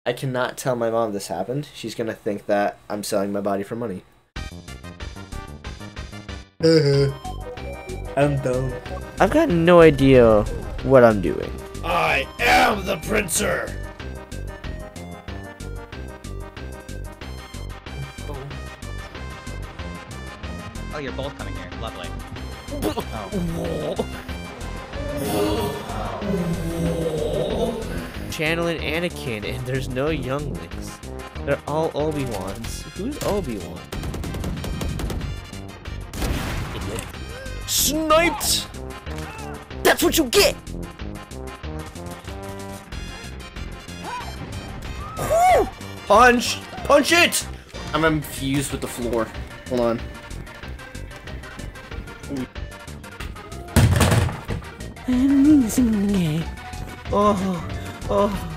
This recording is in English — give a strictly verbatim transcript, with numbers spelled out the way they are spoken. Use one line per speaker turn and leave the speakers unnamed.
I cannot tell my mom this happened. She's gonna think that I'm selling my body for money. I'm dumb. I've got no idea what I'm doing.
I am the princer!
Oh, you're both coming here. Lovely.
Oh. Channeling Anakin, and there's no younglings. They're all Obi-Wans. Who's Obi-Wan? Idiot. Sniped! That's what you get! Woo! Punch! Punch it! I'm infused with the floor. Hold on. Oh, oh.